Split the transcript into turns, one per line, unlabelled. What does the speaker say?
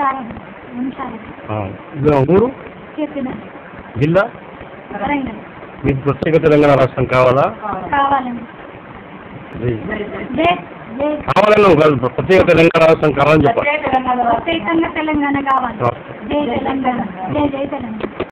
ఊరు జిల్లా మీకు ప్రత్యేక తెలంగాణ రాష్ట్రం కావాలా? కావాలని కాదు, ప్రత్యేక తెలంగాణ రాష్ట్రం కావాలని చెప్పాలి.
తెలంగాణ కావాలి. జై తెలంగాణ, జై జై తెలంగాణ.